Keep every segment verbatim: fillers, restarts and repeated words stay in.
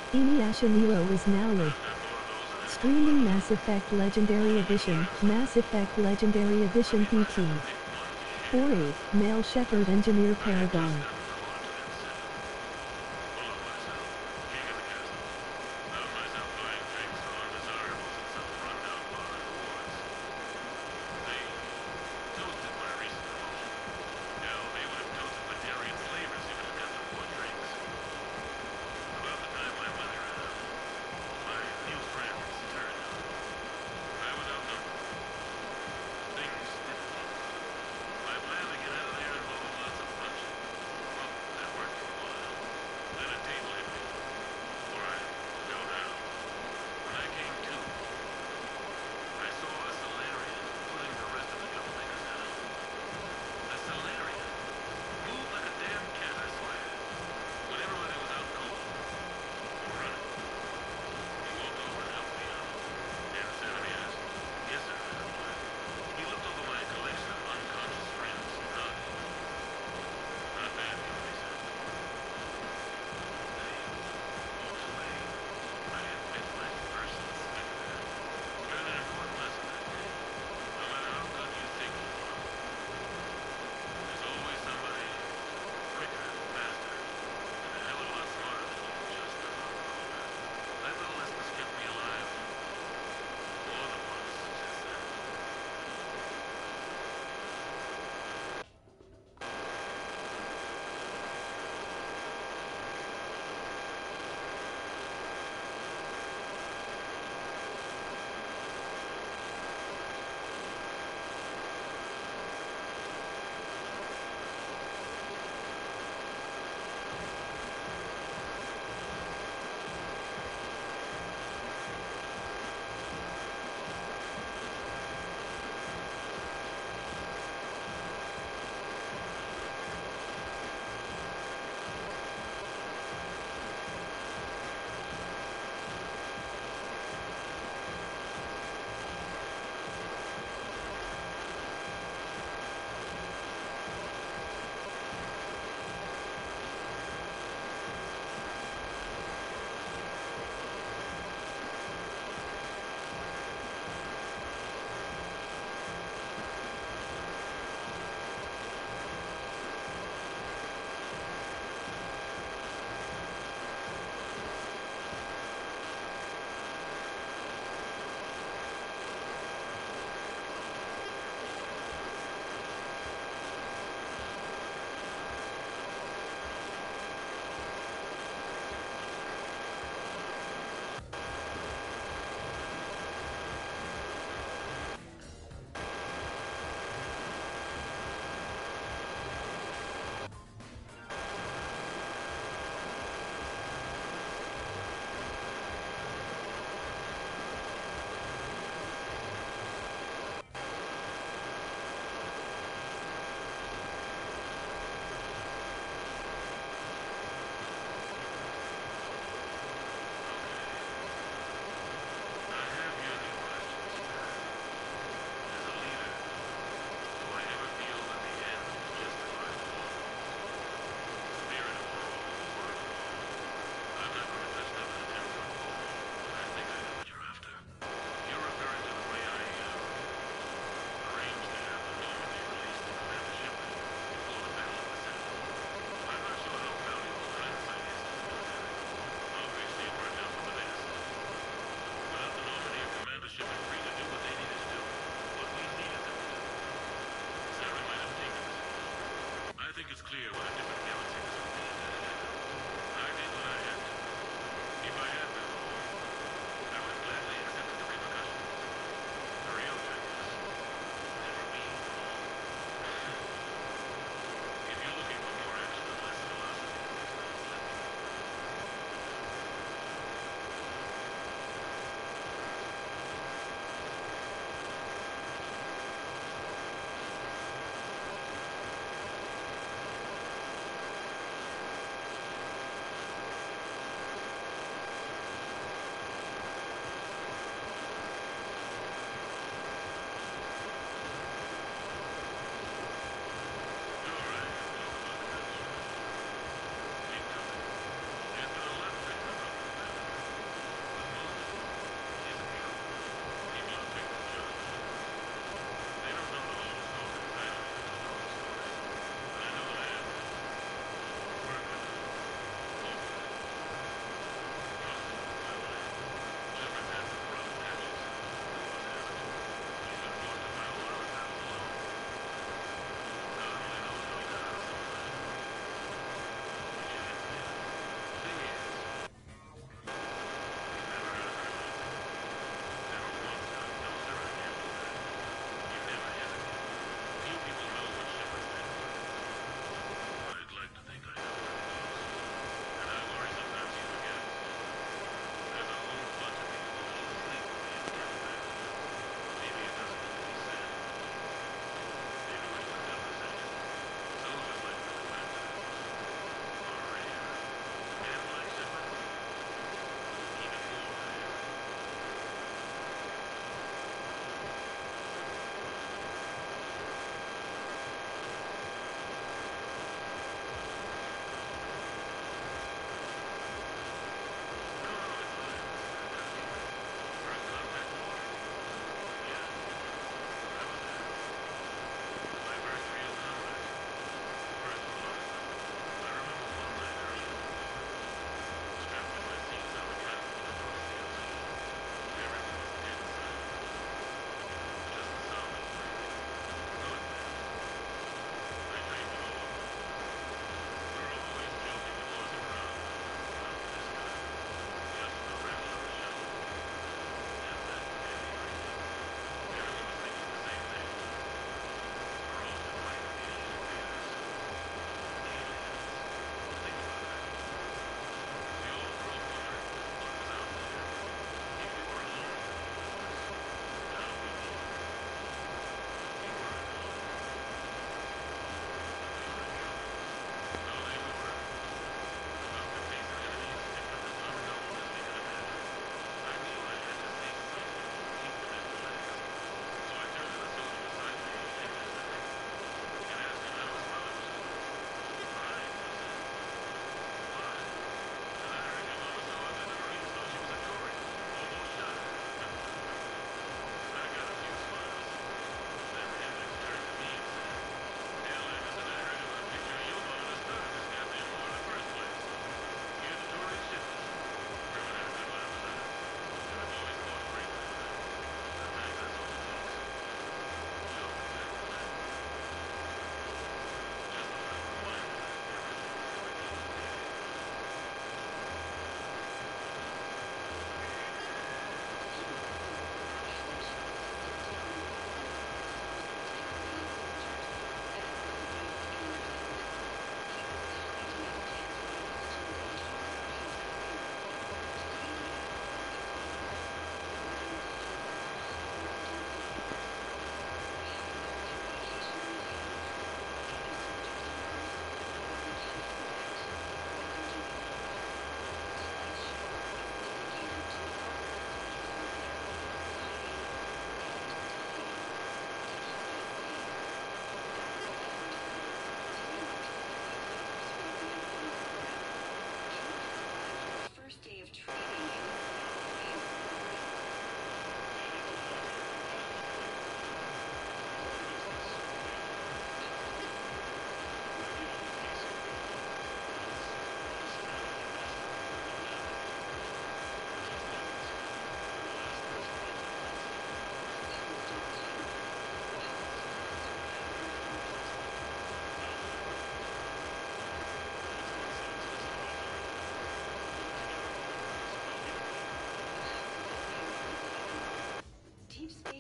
Inuyasha Nero is now live. Streaming Mass Effect Legendary Edition, Mass Effect Legendary Edition P T. four A, Male Shepherd Engineer Paragon.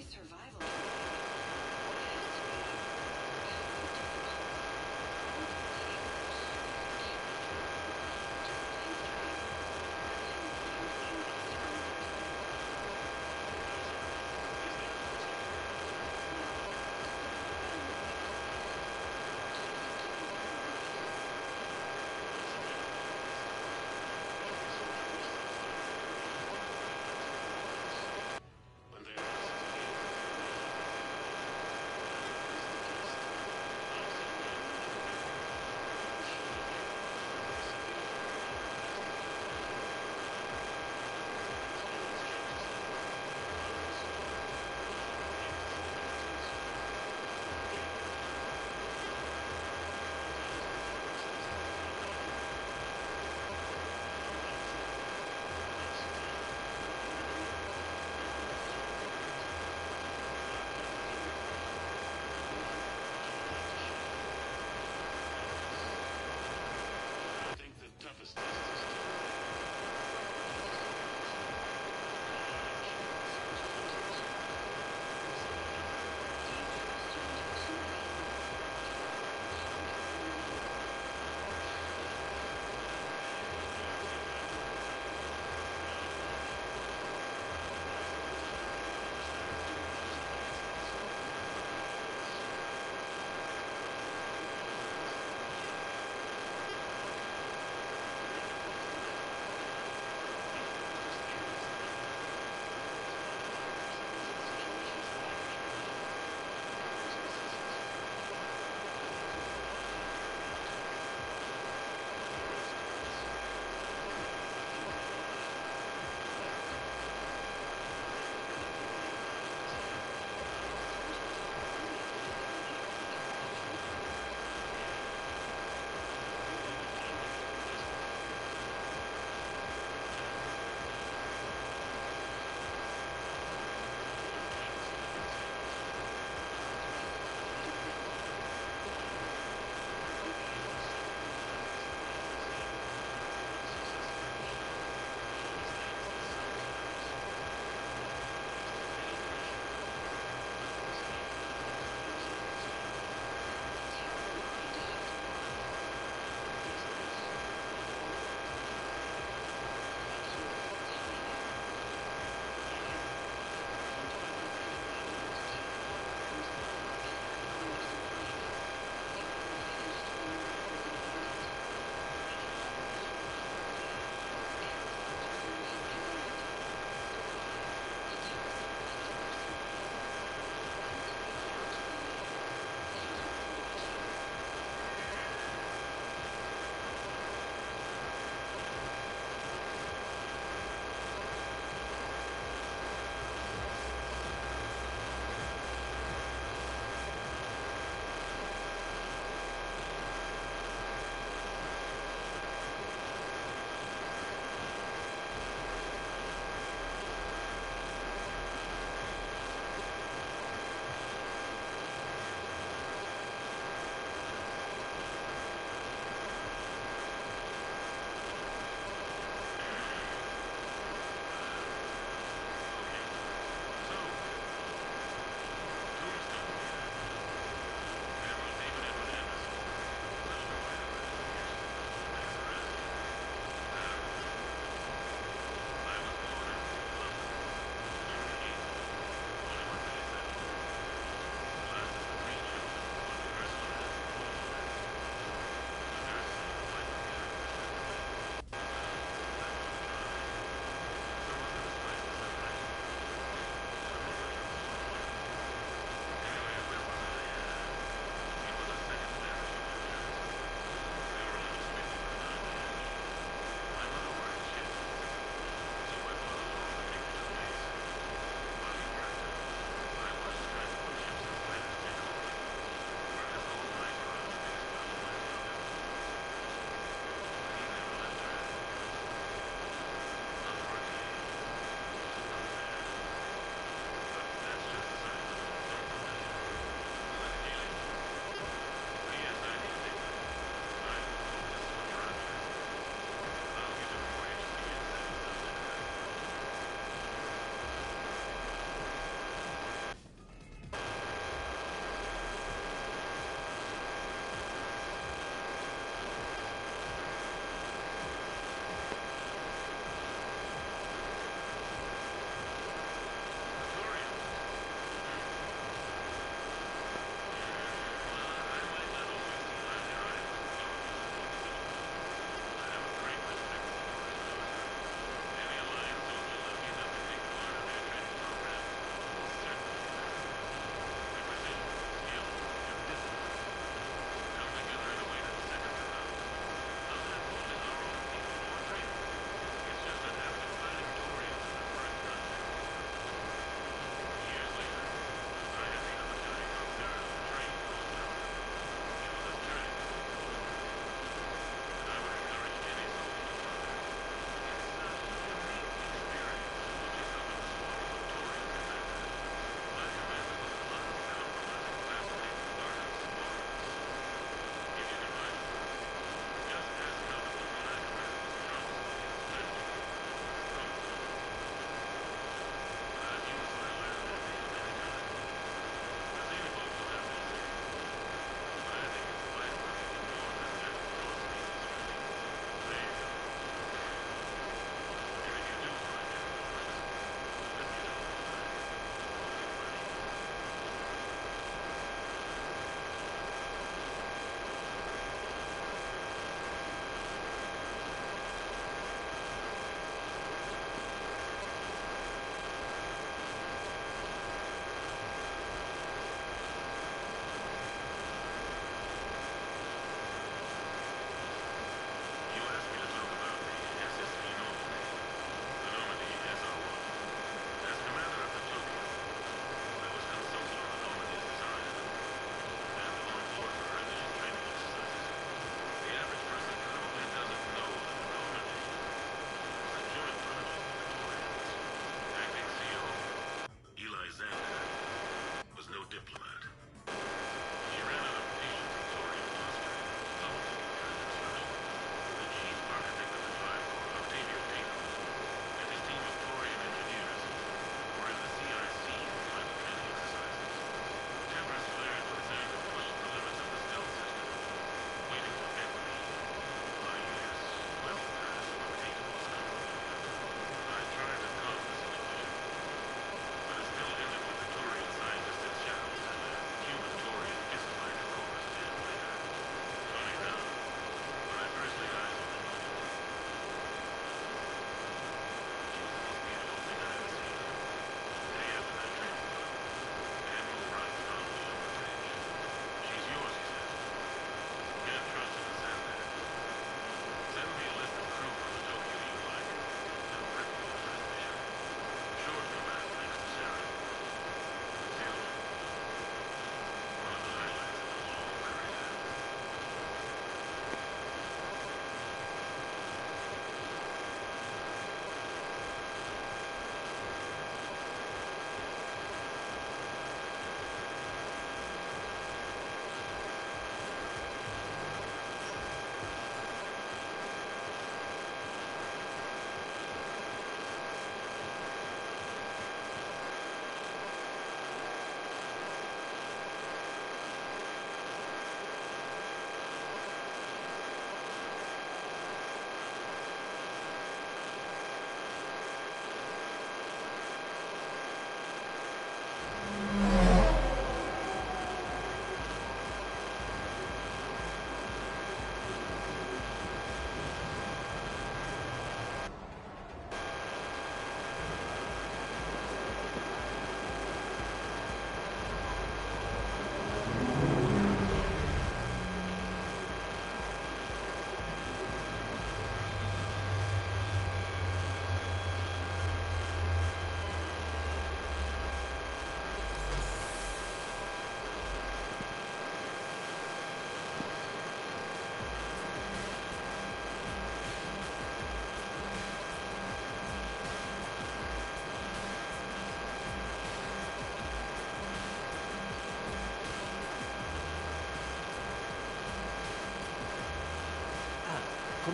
survival. When they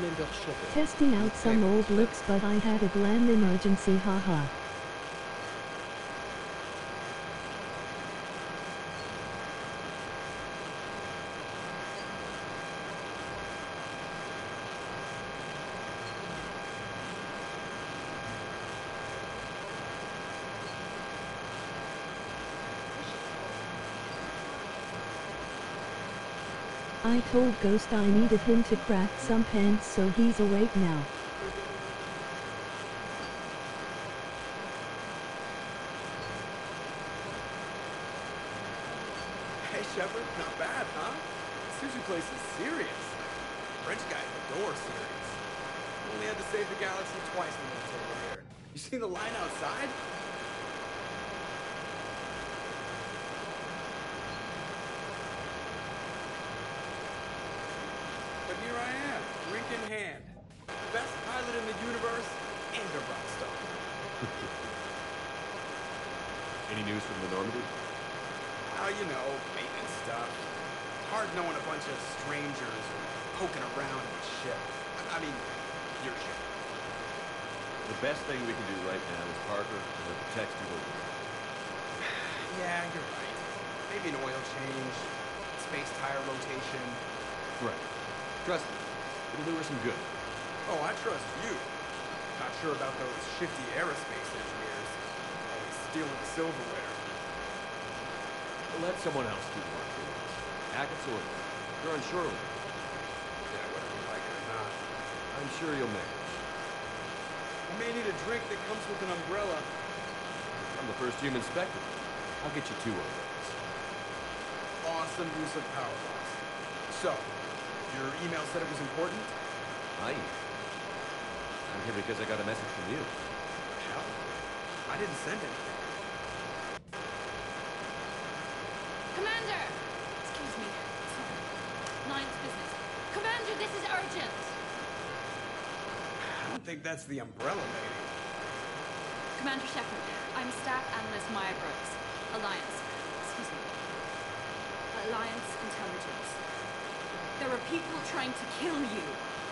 Commander Shepard. Testing out some old looks, but I had a glam emergency, haha. I told Ghost I needed him to craft some pants, so he's awake now. Hey Shepard, not bad, huh? Sushi place is serious. French guy adore series. Only had to save the galaxy twice when it's over here. You seen the line outside? But here I am, drink in hand. Best pilot in the universe and a rock star. Any news from the Normandy? Oh, you know, maintenance stuff. Hard knowing a bunch of strangers poking around in the ship. I mean, your ship. The best thing we can do right now is Parker and let the text do the work. Yeah, you're right. Maybe an oil change, space tire rotation. Right. Trust me, it'll do her some good. Oh, I trust you. Not sure about those shifty aerospace engineers. Always stealing silverware. We'll let someone else do the work for us. Hackett's orders. You're on Shirley. Yeah, whether we like it or not. I'm sure you'll manage. I may need a drink that comes with an umbrella. I'm the first human spectre. I'll get you two of those. Awesome use of power box. So, your email said it was important? I I'm here because I got a message from you. Hell, I didn't send anything. Commander! Excuse me. Sorry. Nine's business. Commander, this is urgent! I don't think that's the umbrella lady. Commander Shepard, I'm Staff Analyst Maya Brooks. Alliance. Excuse me. Alliance Intelligence. There are people trying to kill you.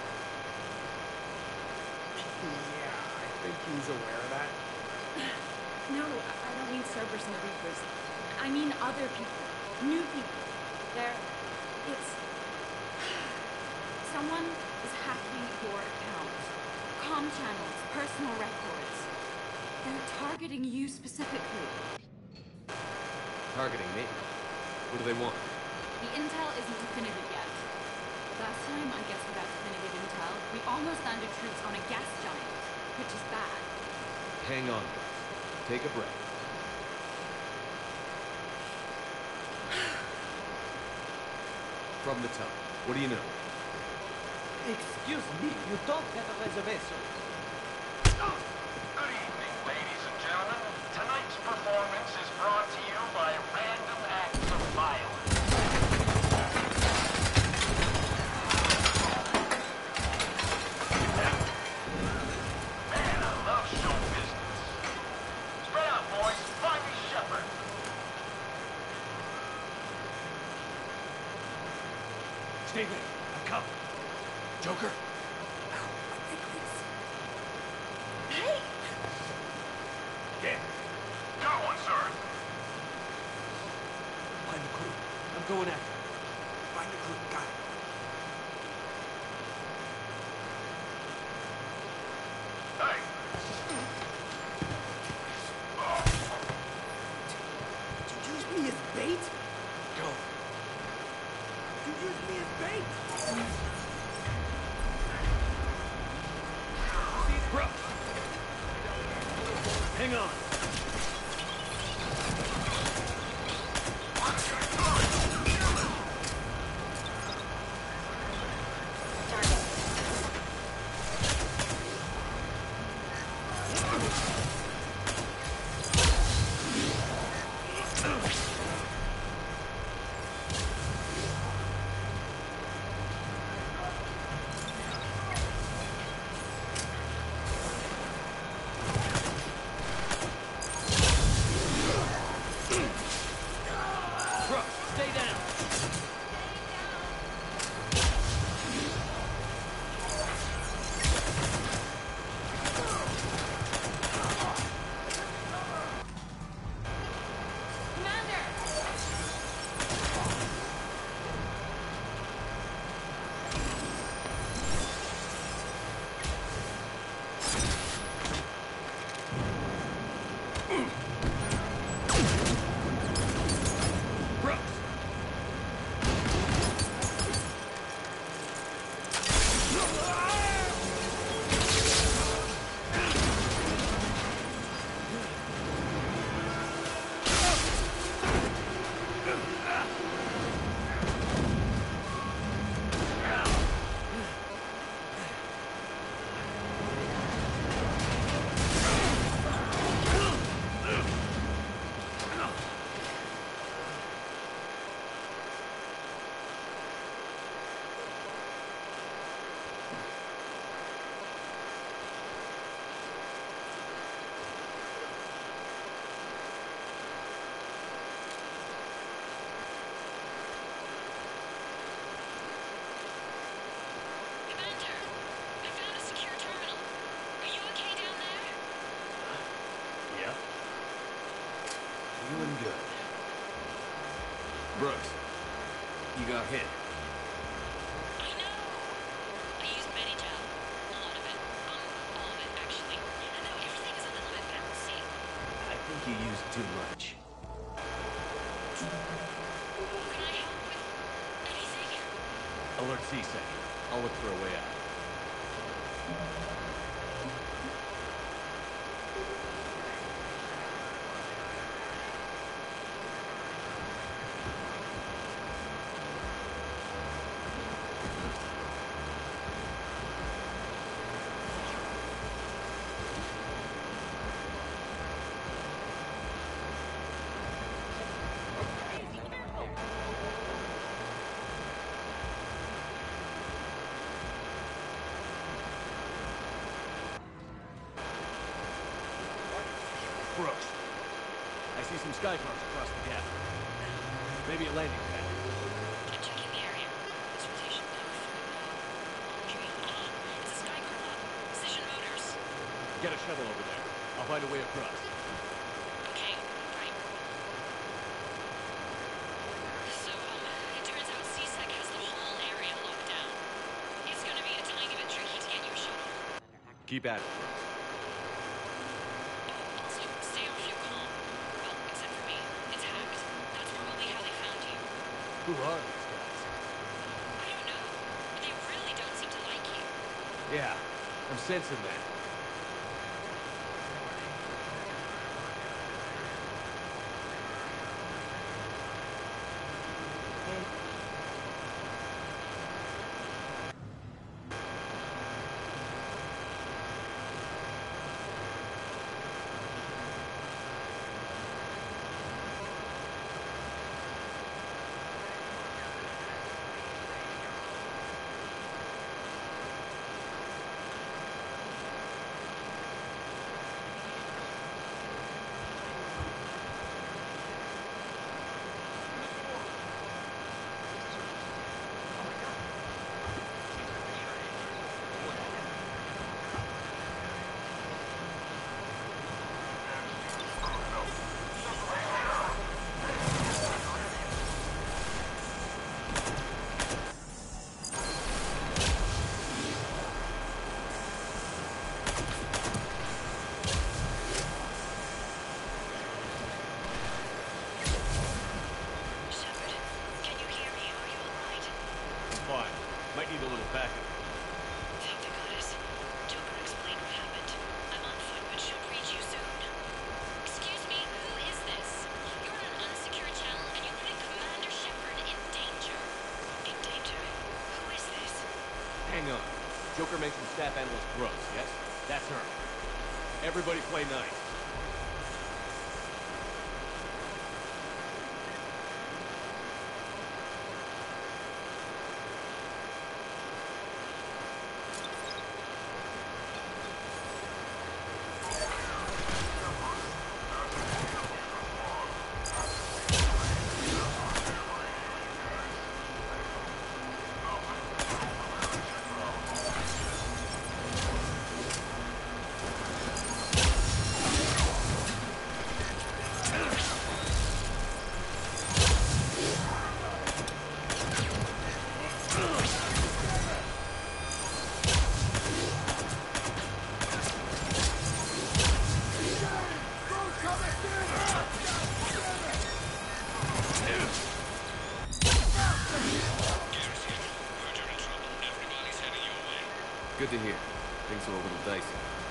Yeah, I think he's aware of that. No, I I don't mean Cerberus and the Reapers. I mean other people. New people. They're... It's... Someone is hacking your account. Comm channels, personal records. They're targeting you specifically. Targeting me. What do they want? The intel isn't definitive yet. Last time, I guess without definitive intel, we almost landed troops on a gas giant, which is bad. Hang on. Take a breath. From the top. What do you know? Excuse me, you don't have a reservation. Good evening, ladies and gentlemen. Tonight's performance is brought to you by Random Acts of Violence. Man, I love show business. Spread out, boys. Find me Shepard. Stay there. I'm coming. Joker? Hey! Yeah. Got one, sir. Find the crew. I'm going after him. Find the crew, got it. Hey. Did you use me as bait? Go. Did you use me as bait? Bro! Hang on. Bro, stay down. Brooks, you got hit. I know. I used Medigel. A lot of it. Um, all of it, actually. And now everything is a little bit bouncy. I think you used too much. Can I help with anything? Alert C-Sec. I'll look for a way out. Brooks. I see some sky cars across the gap. Maybe a landing pad. I'm checking the area. This rotation go through. Laundry. Ah, it's a Sky Club. Precision Motors. Get a shuttle over there. I'll find a way across. Okay, right. So, um, it turns out C-Sec has the whole area locked down. It's gonna be a tiny bit tricky to get you a shuttle. Keep at it, Brooks. Also, stay off your comm. Well, except for me. It's hacked. That's probably how they found you. Who are these guys? I don't know. They really don't seem to like you. Yeah, I'm sensing that. Shepard, can you hear me? Are you alright? I'm fine. Might need a little backup. Thank the goddess. Joker explained what happened. I'm on foot, but should reach you soon. Excuse me, who is this? You're on an unsecured channel, and you put Commander Shepard in danger. In danger? Who is this? Hang on. Joker mentioned staff analyst Brooks, yes? That's her. Everybody play nice. Good to hear. Things are a little dicey.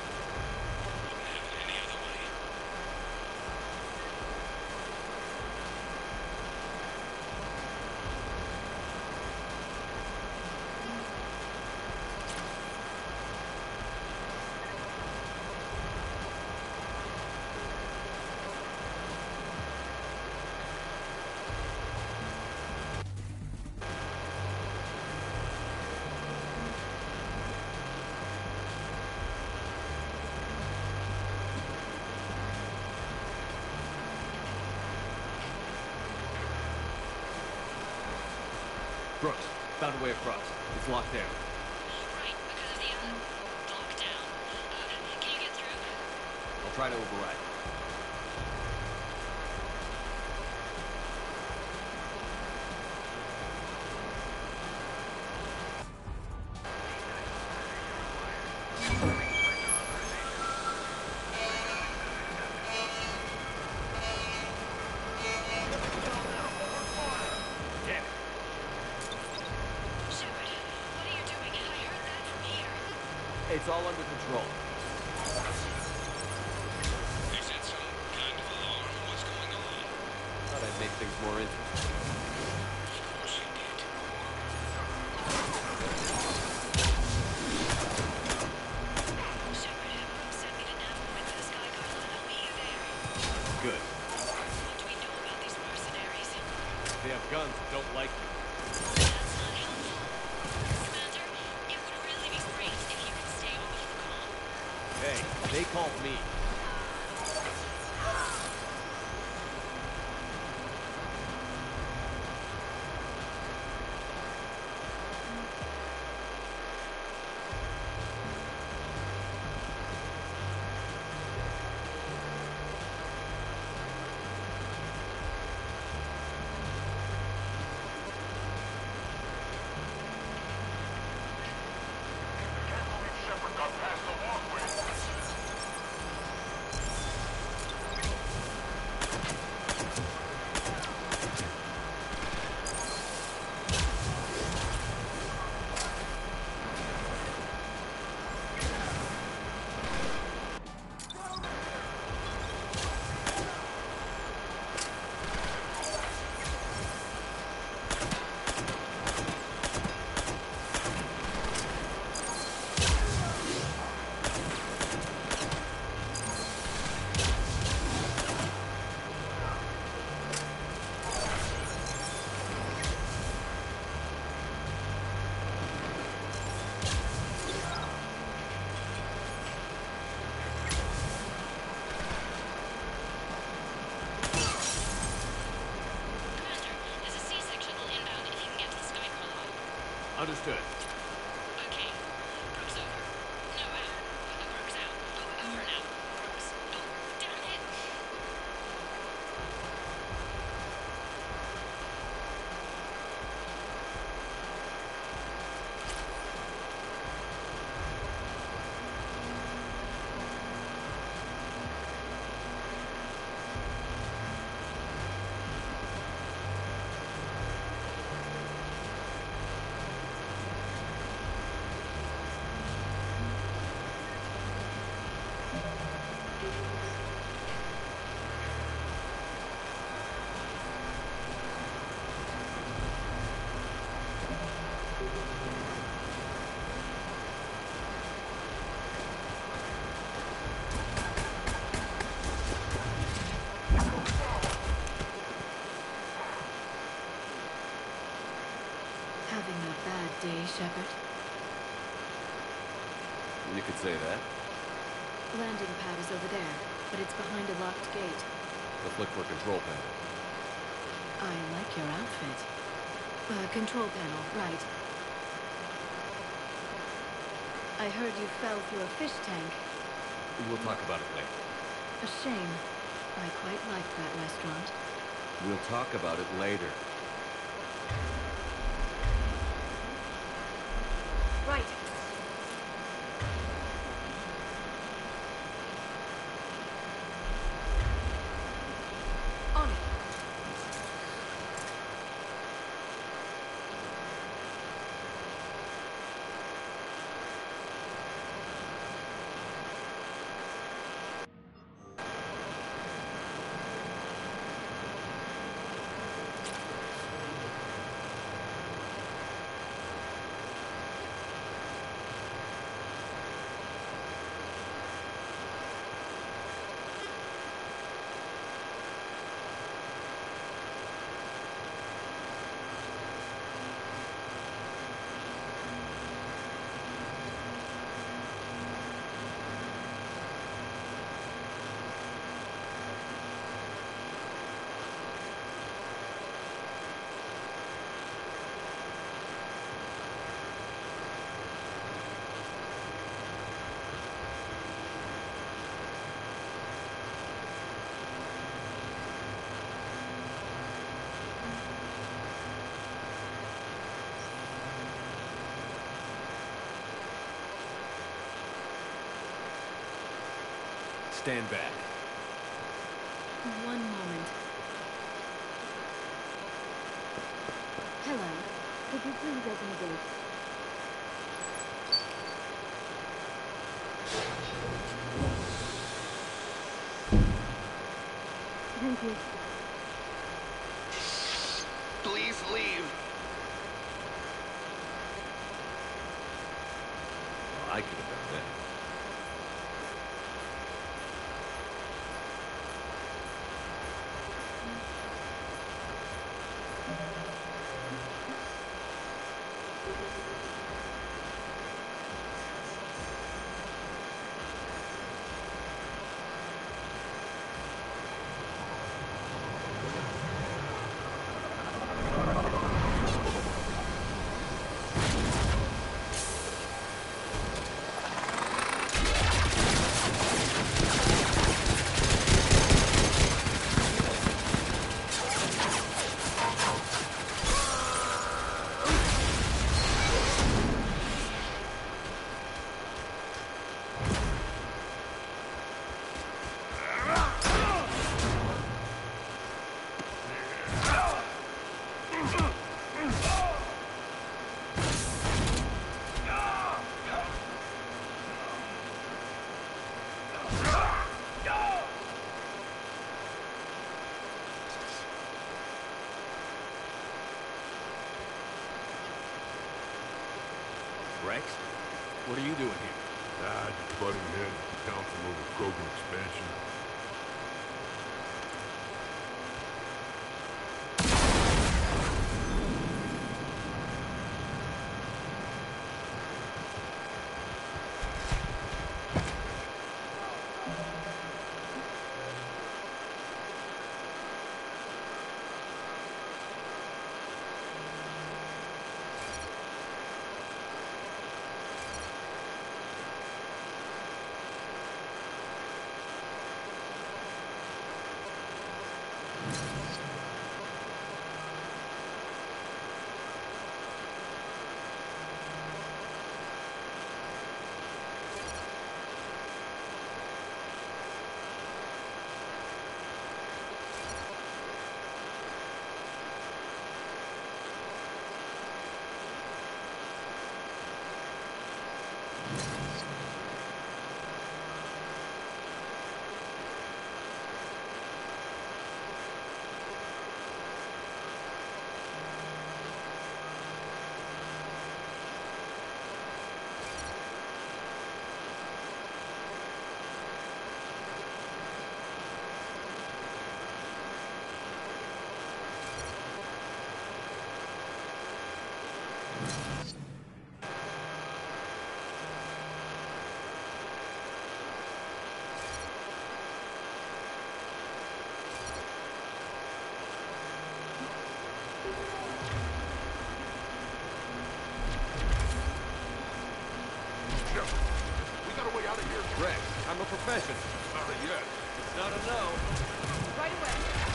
Brooks, found a way across. It's locked down. Right, because of the, uh, lockdown. Uh, can you get through? I'll try to override. all under control. They set some kind of alarm on what's going on. Thought I'd make things more interesting. Of course you did. Shepard, Brooks sent me the nav point for the Skycar line. I'll meet you there. Good. What do we know about these mercenaries? They have guns and don't like me. That's not helpful. Commander, it would really be great if you could stay off the call. Hey, they called me. Can't believe Shepard got past the walkway. Commander, there's a C-sectional inbound if you can get to the Skycar line. Understood. Okay. Brooks over. No, out. Uh, Brooks out. Oh, over now. Brooks. Oh, damn it. Having a bad day, Shepard? You could say that. Landing pad is over there, but it's behind a locked gate. Let's look for a control panel. I like your outfit. Uh, control panel, right. I heard you fell through a fish tank. We'll talk about it later. A shame. I quite like that restaurant. We'll talk about it later. Right. On it. Stand back. One moment. Hello. Could you please open the gate? Thank you. Please leave. Well, I could have done that. Rex? What are you doing here? Ah, just butting heads with the council over Krogan expansion. We got a way out of here. Rex, I'm a professional. Not yet. It's not a no. Right away.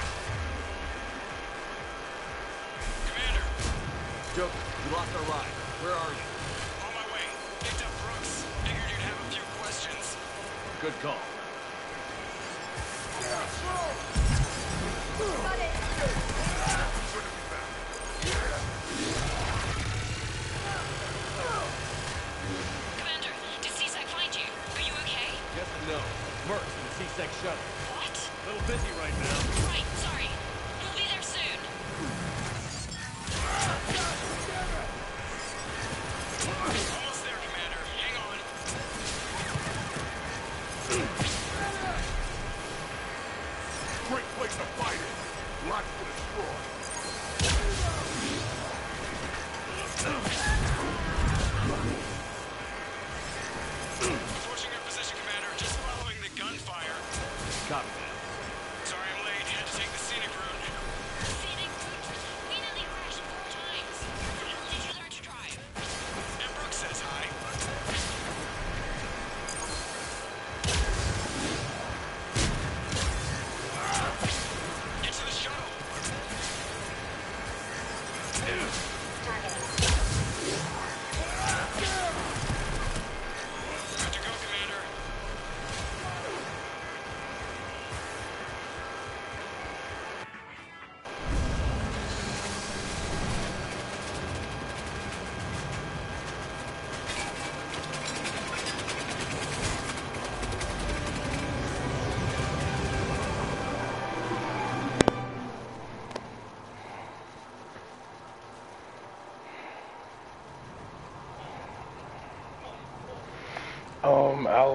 Commander, Joker, we lost our ride. Where are you? on my way. Picked up Brooks. Figured you'd have a few questions. Good call. Got it. Commander, did C SAC find you? Are you okay? Yes and no. Mercs in the C-Sec shuttle. What? A little busy right now. Right, sorry. We'll be there soon. Almost there, Commander. Hang on. Great place to fight it. Lots to destroy. Switching your position, Commander. Just following the gunfire. Copy that. Sorry I'm late. Had to take the scenic route. Scenic route? We nearly crashed four times. When did you learn to drive? And Brooks says hi. Get to the shuttle. Good to go, Commander.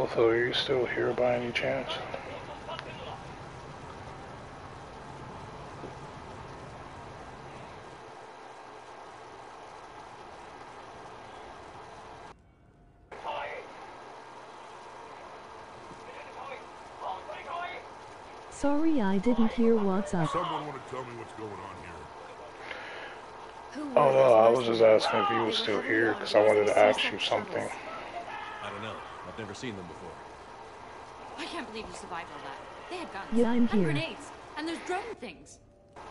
Alpha, are you still here by any chance? Sorry, I didn't hear what's up. Someone want to tell me what's going on here? Oh no, I was just asking if you were still here because I wanted to ask you something. I don't know. I've never seen them before. I can't believe you survived all that. They had guns. Yeah, I'm and here. grenades. And those drone things.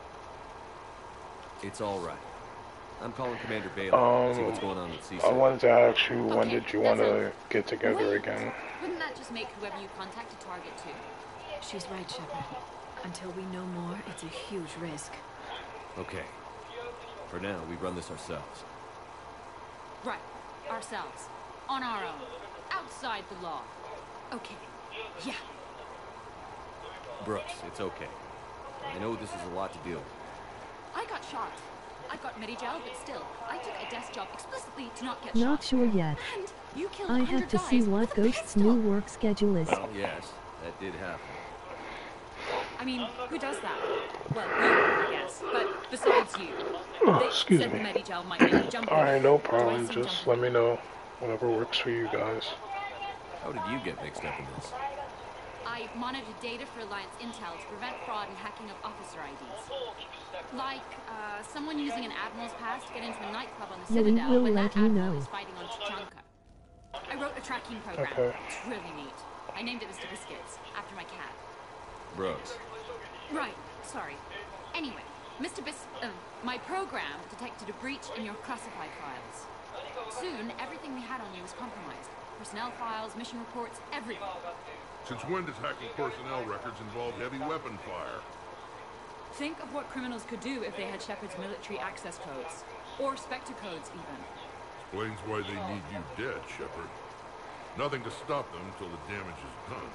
It's all right. I'm calling Commander Bailey. Um, See what's going on with C I wanted to ask you, when Okay, did you that want to sounds get together great. again? Wouldn't that just make whoever you contact a target too? She's right, Shepard. Until we know more, it's a huge risk. Okay. For now, we run this ourselves. Right. Ourselves. On our own. Outside the law. Okay. Yeah. Brooks, it's okay. I know this is a lot to deal with. I got shot. I got Medigel, but still, I took a desk job explicitly to not get shot. Not sure yet. And you killed I a have hundred to see guys what with a Ghost's pistol. new work schedule is. Well, yes, that did happen. I mean, who does that? Well, you, I guess. But besides you, Oh, they excuse said me. the Medigel might make you jump. Alright, no Do I problem. seem Just jumpy? let me know. Whatever works for you guys. How did you get mixed up in this? I monitored data for Alliance intel to prevent fraud and hacking of officer I Ds. Like, uh, someone using an Admiral's pass to get into a nightclub on the Yeah, we Citadel will when let that you Admiral know. was fighting on Tuchanka. I wrote a tracking program. Okay. It's really neat. I named it Mister Biscuits, after my cat. Brooks. Right, sorry. Anyway, Mister Bis... Um, my program detected a breach in your classified files. Soon, everything we had on you was compromised. Personnel files, mission reports, everything. Since when does hacking personnel records involve heavy weapon fire? Think of what criminals could do if they had Shepard's military access codes. Or Spectre codes, even. Explains why they need you dead, Shepard. Nothing to stop them until the damage is done.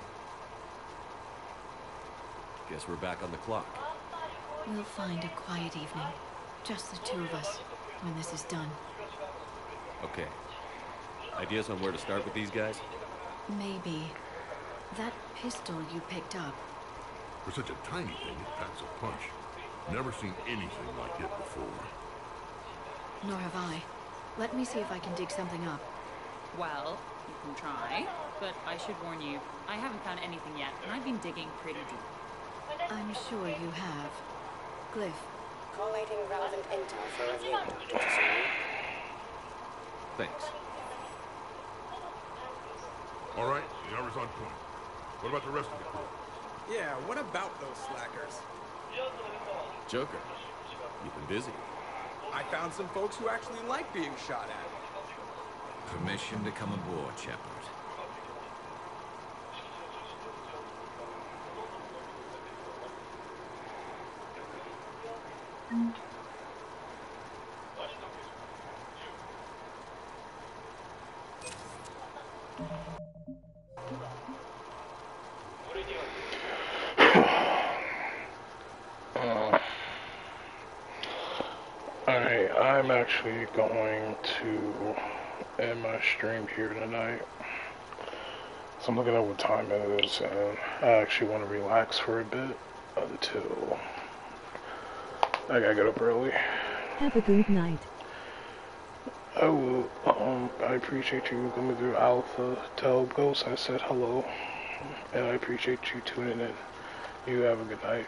Guess we're back on the clock. We'll find a quiet evening. Just the two of us, when this is done. Okay. Ideas on where to start with these guys? Maybe. That pistol you picked up. For such a tiny thing, it packs a punch. Never seen anything like it before. Nor have I. Let me see if I can dig something up. Well, you can try, but I should warn you, I haven't found anything yet, and I've been digging pretty deep. I'm sure you have. Glyph. Collating relevant intel for review. Thanks. All right, the hour's on point. What about the rest of the crew? Yeah, what about those slackers? Joker, you've been busy. I found some folks who actually like being shot at. Permission to come aboard, Shepard. Uh, Alright, I'm actually going to end my stream here tonight. So I'm looking at what time it is, and I actually want to relax for a bit until I gotta get up early. Have a good night. I will, um, I appreciate you coming through Alpha. Tell Ghost I said hello, and I appreciate you tuning in. You have a good night.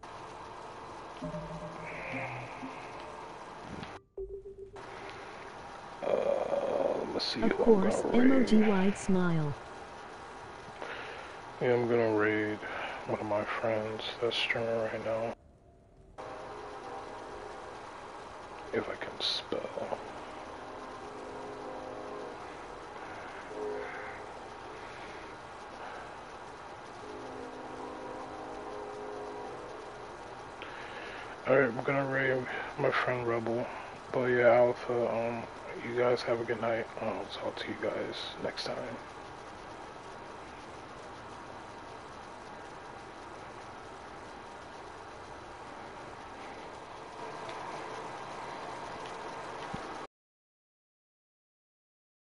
Uh, let's see. Of course, I'm gonna raid. emoji wide smile. Yeah, I'm gonna raid one of my friends that's streaming right now. If I can spell. Alright, I'm gonna raid my friend Rebel. But yeah, Alpha, um, you guys have a good night. I'll talk to you guys next time.